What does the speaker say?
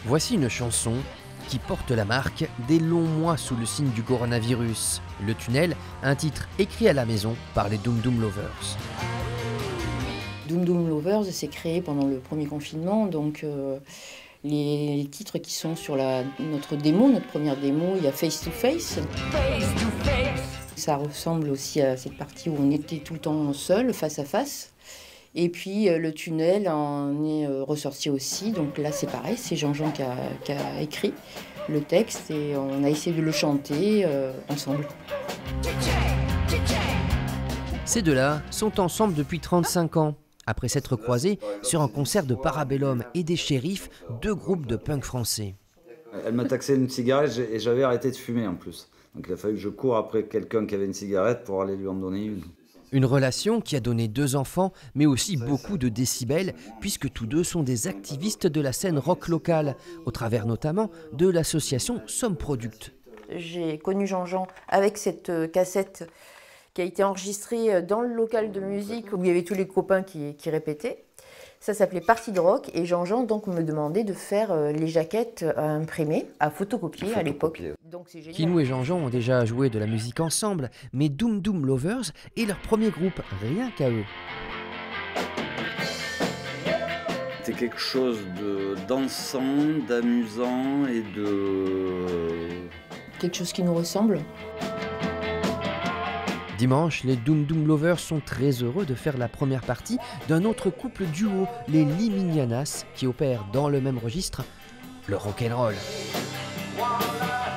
Voici une chanson qui porte la marque des longs mois sous le signe du coronavirus. Le tunnel, un titre écrit à la maison par les Doom Doom Lovers. Doom Doom Lovers s'est créé pendant le premier confinement, donc les titres qui sont sur notre démo, notre première démo, il y a Face to Face. Ça ressemble aussi à cette partie où on était tout le temps seul, face à face. Et puis le tunnel en est ressorti aussi, donc là c'est pareil, c'est Jean-Jean qui a écrit le texte et on a essayé de le chanter ensemble. Ces deux-là sont ensemble depuis 35 ans. Après s'être croisés sur un concert de Parabellum et des Shérifs, deux groupes de punk français. Elle m'a taxé une cigarette et j'avais arrêté de fumer en plus. Donc il a fallu que je cours après quelqu'un qui avait une cigarette pour aller lui en donner une. Une relation qui a donné 2 enfants, mais aussi beaucoup de décibels, puisque tous deux sont des activistes de la scène rock locale, au travers notamment de l'association Somme Product. J'ai connu Jean-Jean avec cette cassette qui a été enregistrée dans le local de musique où il y avait tous les copains qui répétaient. Ça s'appelait Partie de rock et Jean-Jean donc me demandait de faire les jaquettes à imprimer, à photocopier à l'époque. Donc c'est génial. Kinou et Jean-Jean ont déjà joué de la musique ensemble, mais Doom Doom Lovers est leur premier groupe, rien qu'à eux. C'était quelque chose de dansant, d'amusant et de... Quelque chose qui nous ressemble. Dimanche, les Doom Doom Lovers sont très heureux de faire la première partie d'un autre couple duo, les Liminianas, qui opèrent dans le même registre, le rock'n'roll.